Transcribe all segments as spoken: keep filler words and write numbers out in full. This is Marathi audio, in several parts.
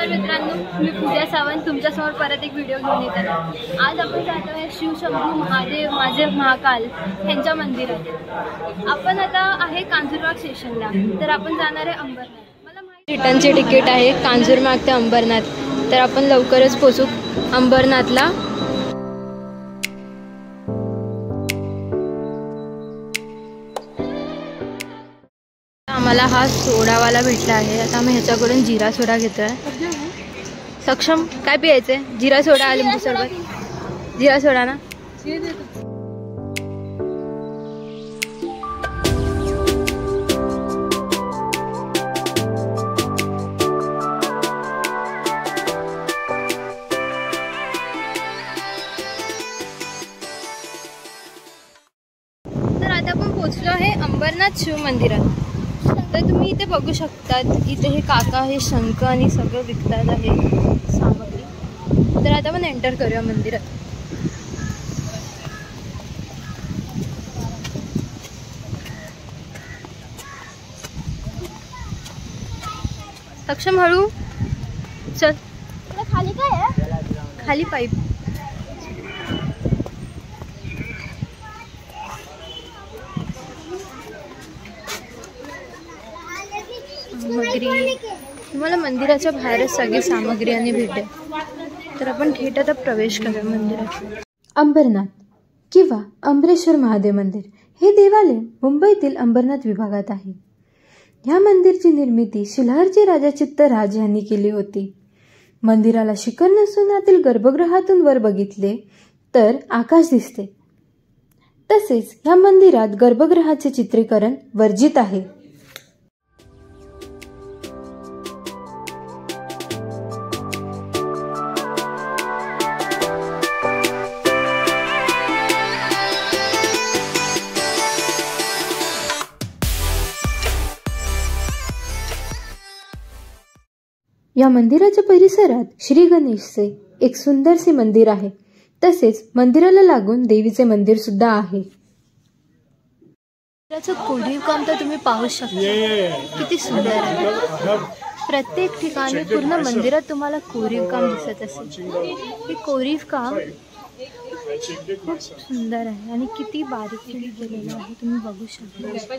नमस्कार मित्रांनो, मी पूजा सावंत तुमच्यासमोर परत एक व्हिडिओ घेऊन येत आहे। आज आपण जातो आहे शिवशंभू महादेव माझे महाकाल यांच्या मंदिरात। आपण आता आहे कांजूरमार्ग स्टेशनला, तर आपण जाणार आहे अंबरनाथ। मला माहिती रिटर्नची तिकीट आहे कांजूरमार्ग ते अंबरनाथ, तर आपण लवकरच पोहोचू अंबरनाथला। आम्हाला हा सोडावाला भेटला आहे। आता आम्ही ह्याच्याकडून जिरा सोडा घेतोय। सक्षम काय पियायचंय? जिरा सोडा, लिंबू सरबत? जिरा सोडा ना। तर आता आपण पोहोचलो आहे अंबरनाथ शिव मंदिरात। तर तुम्ही इथे बघू शकतात, इथे हे काका हे शंख आणि सगळं विकतात आहे सामग्री। तर आता आपण एंटर करूया मंदिरात। सक्षम हळू चल। खाली काय आहे? खाली पाईप। सामग्री तुम्हाला मंदिराच्या बाहेरच सगळी सामग्री आणि भेटेल। तर आपण थेट आता प्रवेश करूया मंदिरात। अंबरनाथ किंवा अंबरेश्वर महादेव मंदिर हे देवालय मुंबईतील अंबरनाथ विभागात आहे। ह्या मंदिरची निर्मिती शिलाहारचे राजा चित्तराज यांनी केली होती। मंदिराला शिखर नसून आतील गर्भगृहातून वर बघितले तर आकाश दिसते। तसेच ह्या मंदिरात गर्भगृहाचे चित्रीकरण वर्जित आहे। या मंदिराच्या परिसरात श्री गणेशचे एक सुंदरसे मंदिर आहे। तसेच मंदिराला लागून देवीचे मंदिर सुद्धा आहे। मंदिराचं कोरीव काम तर तुम्ही पाहू शकता, किती सुंदर आहे। प्रत्येक ठिकाणी पूर्ण मंदिरात तुम्हाला कोरीव काम दिसत असेल। हे कोरीव काम खूप सुंदर आहे आणि किती बारीकीने केलेलं आहे तुम्ही बघू शकता।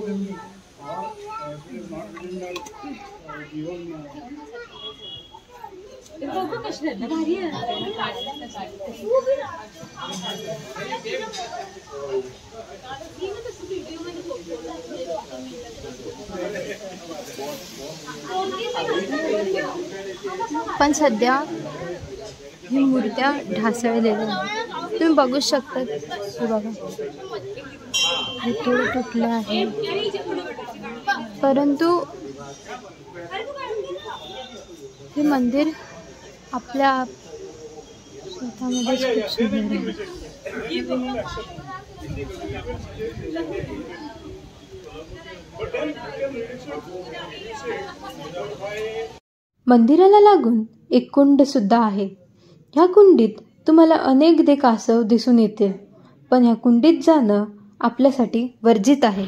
पण सध्या ही मूर्त्या ढासळलेल्या आहेत, तुम्ही बघू शकता। हे बघा, हे थोडं तुटलं आहे, परंतु हे मंदिर आपल्या स्वतःमध्येच खूप सुंदर आहे। मंदिराला लागून एक कुंड सुद्धा आहे। ह्या कुंडीत तुम्हाला अनेक दे कासव दिसून येतील, पण ह्या कुंडीत जाणं आपल्यासाठी वर्जित आहे।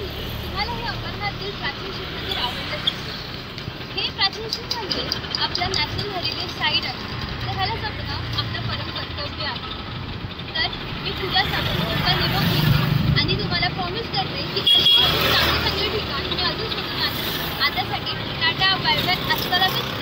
आपलं नॅशनल हेरिटेज साईट आहे, तर ह्याला जपणं आपलं परम कर्तव्य आहे। तर मी पूजा सावंत निरोप घेते आणि तुम्हाला प्रॉमिस करते की अशी चांगली चांगली ठिकाण मी अजून शोधून आणते। आतासाठी टाटा, बाय बाय, अस्सलाम।